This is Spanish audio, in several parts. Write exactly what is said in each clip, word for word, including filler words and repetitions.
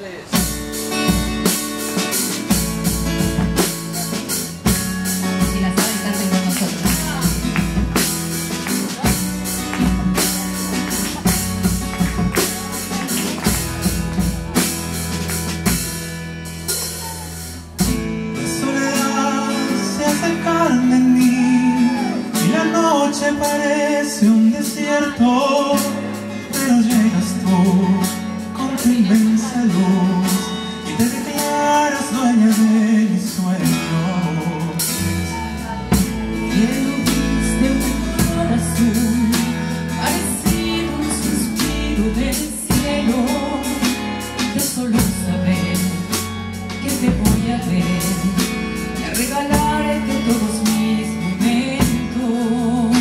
Si la saben, canten con nosotros. La soledad se hace carne en mí y la noche parece un desierto, pero llegas tú con tu inmensa luz y te declaras dueña de mis sueños. Cielo viste un color azul, parecido un suspiro del cielo. De solo saber que te voy a ver y a regalarte todos mis momentos.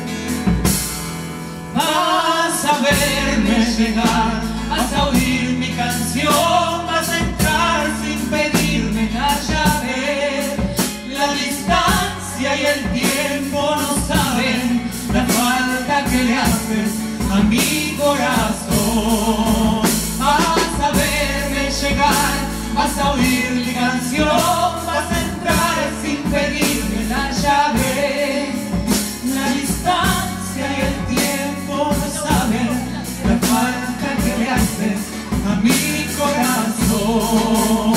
Vas a verme llegar, vas a oír mi canción, vas a entrar sin pedirme la llave. La distancia y el tiempo no saben la falta que le haces a mi corazón. Vas a verme llegar, vas a oír mi canción, vas a entrar sin pedirme la llave. La distancia y el tiempo no saben la falta que le haces a mi corazón.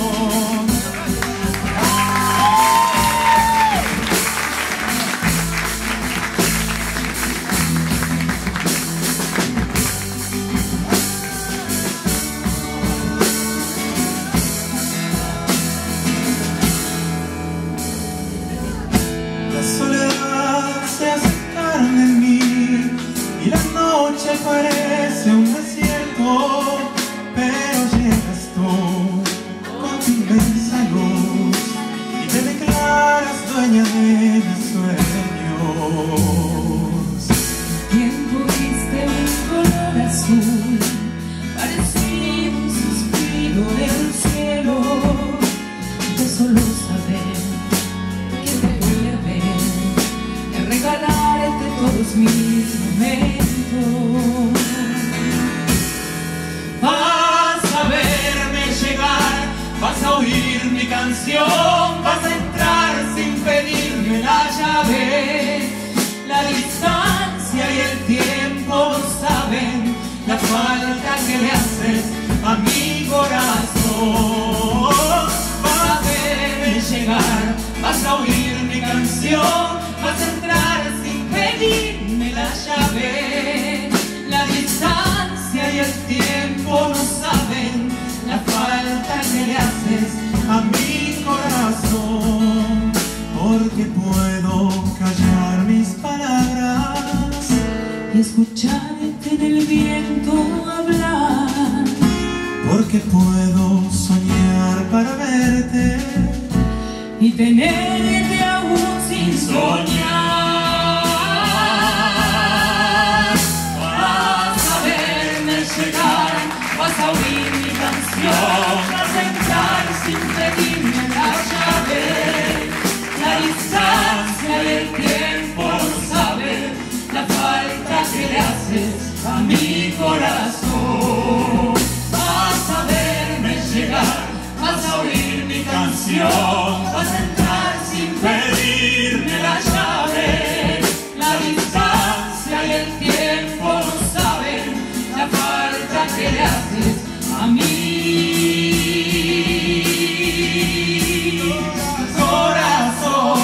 La soledad se hace carne en mí y la noche parece un desierto, pero llegas tú con tu inmensa luz y te declaras dueña de mis sueños. Tiempo viste un color azul, parecido un suspiro del cielo. De solo saber que te voy a ver y a regalarte todos mis momentos. Vas a verme llegar, vas a oír mi canción, vas a entrar sin pedirme la llave. La distancia y el tiempo no saben la falta que le haces a mi corazón. Vas a verme llegar, vas a oír mi canción, vas a entrar sin pedirme la llave. La distancia y el tiempo no saben la falta que le haces a mi corazón. Porque puedo callar mis palabras Y escucharte en el viento hablar. porque puedo soñar para verte Y tenerte aún sin soñar. Vas a verme llegar, vas a oír mi canción, vas a entrar sin pedirme la llave. La distancia y el tiempo no saben la falta que le haces a mi corazón. Vas a verme llegar, vas a oír mi canción, vas a entrar sin pedirme la llave. La distancia y el tiempo no saben la falta que le haces a mi corazón.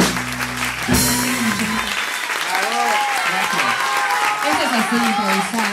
Esto es así improvisado.